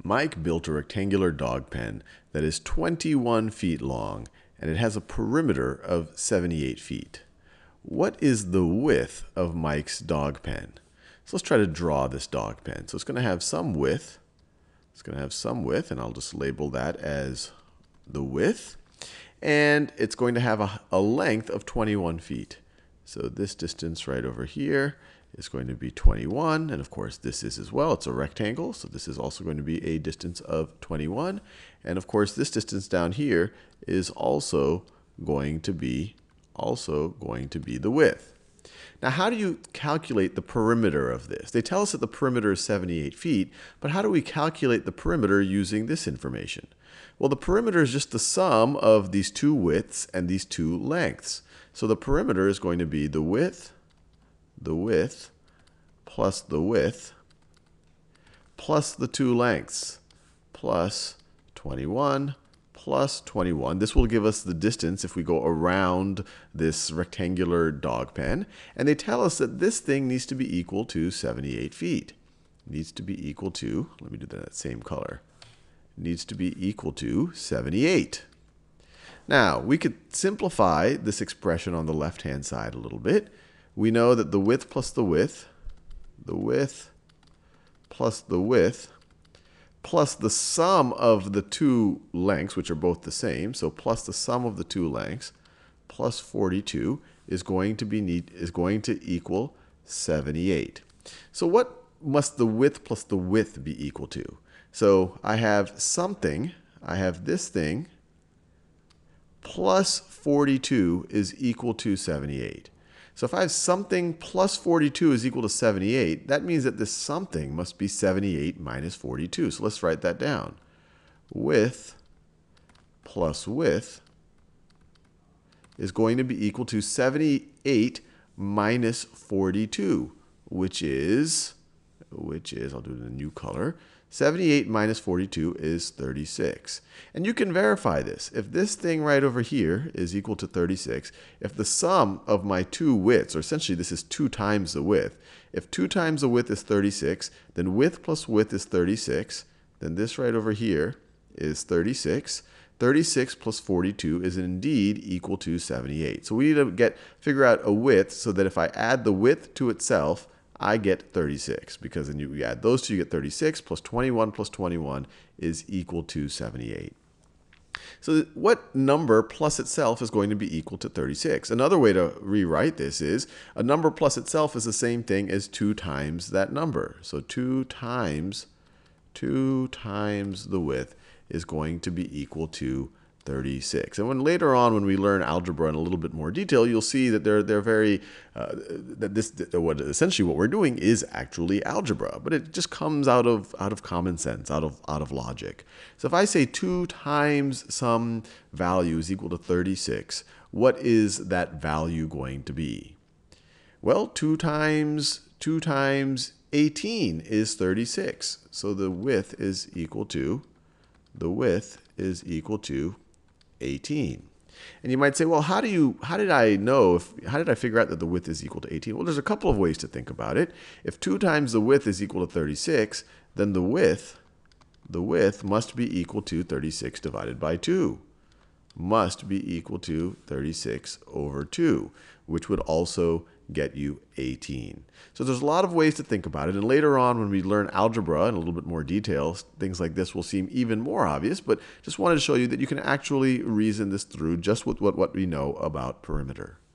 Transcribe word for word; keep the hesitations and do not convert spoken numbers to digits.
Mike built a rectangular dog pen that is twenty-one feet long, and it has a perimeter of seventy-eight feet. What is the width of Mike's dog pen? So let's try to draw this dog pen. So it's going to have some width. It's going to have some width, and I'll just label that as the width. And it's going to have a, a length of twenty-one feet. So this distance right over here is going to be twenty-one, and of course this is as well. It's a rectangle, so this is also going to be a distance of twenty-one. And of course this distance down here is also going to be also going to be the width. Now, how do you calculate the perimeter of this? They tell us that the perimeter is seventy-eight feet, but how do we calculate the perimeter using this information? Well, the perimeter is just the sum of these two widths and these two lengths. So the perimeter is going to be the width, the width, plus the width, plus the two lengths, plus twenty-one, plus twenty-one. This will give us the distance if we go around this rectangular dog pen. And they tell us that this thing needs to be equal to seventy-eight feet. It needs to be equal to, let me do that same color, it needs to be equal to seventy-eight. Now, we could simplify this expression on the left-hand side a little bit. We know that the width plus the width, the width plus the width, plus the sum of the two lengths, which are both the same, so plus the sum of the two lengths, plus forty-two, is going to be need, is going to equal seventy-eight. So what must the width plus the width be equal to? So I have something, I have this thing, plus forty-two is equal to seventy-eight. So if I have something plus forty-two is equal to seventy-eight, that means that this something must be seventy-eight minus forty-two. So let's write that down. Width plus width is going to be equal to seventy-eight minus forty-two, which is, which is, I'll do it in a new color, seventy-eight minus forty-two is thirty-six. And you can verify this. If this thing right over here is equal to thirty-six, if the sum of my two widths, or essentially this is two times the width, if two times the width is thirty-six, then width plus width is thirty-six, then this right over here is thirty-six. thirty-six plus forty-two is indeed equal to seventy-eight. So we need to get figure out a width so that if I add the width to itself, I get thirty-six, because then you add those two, you get thirty-six, plus twenty-one plus twenty-one is equal to seventy-eight. So what number plus itself is going to be equal to thirty-six? Another way to rewrite this is a number plus itself is the same thing as two times that number. So two times, two times the width is going to be equal to thirty-six. And when later on, when we learn algebra in a little bit more detail, you'll see that they're they're very uh, that this that what essentially what we're doing is actually algebra, but it just comes out of out of common sense, out of out of logic. So if I say two times some value is equal to thirty-six, what is that value going to be? Well, two times two times eighteen is thirty-six. So the width is equal to the width is equal to eighteen. And you might say, well, how do you how did I know if how did I figure out that the width is equal to eighteen? Well, there's a couple of ways to think about it. If two times the width is equal to thirty-six, then the width the width must be equal to thirty-six divided by two. Must be equal to thirty-six over two, which would also get you eighteen. So there's a lot of ways to think about it, and later on when we learn algebra in a little bit more detail, things like this will seem even more obvious, but just wanted to show you that you can actually reason this through just with what, what we know about perimeter.